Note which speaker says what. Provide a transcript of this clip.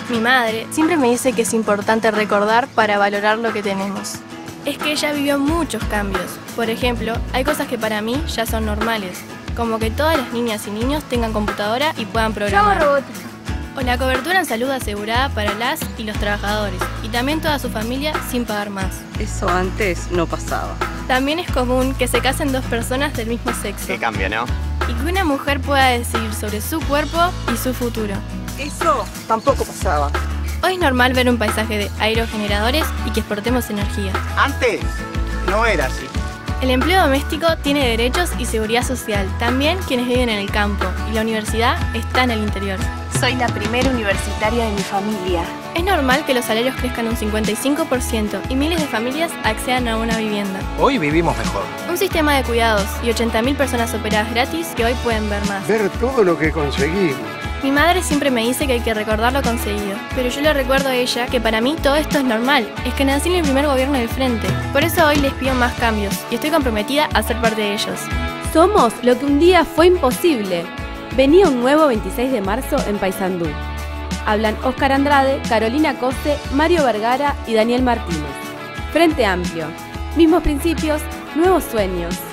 Speaker 1: Mi madre siempre me dice que es importante recordar para valorar lo que tenemos. Es que ella vivió muchos cambios. Por ejemplo, hay cosas que para mí ya son normales, como que todas las niñas y niños tengan computadora y puedan programar.
Speaker 2: Robótica.
Speaker 1: O la cobertura en salud asegurada para las y los trabajadores, y también toda su familia sin pagar más.
Speaker 3: Eso antes no pasaba.
Speaker 1: También es común que se casen dos personas del mismo sexo.
Speaker 4: Qué cambio, ¿no?
Speaker 1: Y que una mujer pueda decidir sobre su cuerpo y su futuro.
Speaker 3: Eso tampoco pasaba.
Speaker 1: Hoy es normal ver un paisaje de aerogeneradores y que exportemos energía.
Speaker 4: Antes no era así.
Speaker 1: El empleo doméstico tiene derechos y seguridad social, también quienes viven en el campo, y la universidad está en el interior.
Speaker 2: Soy la primera universitaria de mi familia.
Speaker 1: Es normal que los salarios crezcan un 55% y miles de familias accedan a una vivienda.
Speaker 5: Hoy vivimos mejor.
Speaker 1: Un sistema de cuidados y 80.000 personas operadas gratis que hoy pueden ver más.
Speaker 6: Ver todo lo que conseguimos.
Speaker 1: Mi madre siempre me dice que hay que recordar lo conseguido, pero yo le recuerdo a ella que para mí todo esto es normal, es que nací en el primer gobierno del frente. Por eso hoy les pido más cambios y estoy comprometida a ser parte de ellos.
Speaker 7: Somos lo que un día fue imposible. Venía un nuevo 26 de marzo en Paysandú. Hablan Óscar Andrade, Carolina Cose, Mario Vergara y Daniel Martínez. Frente Amplio. Mismos principios, nuevos sueños.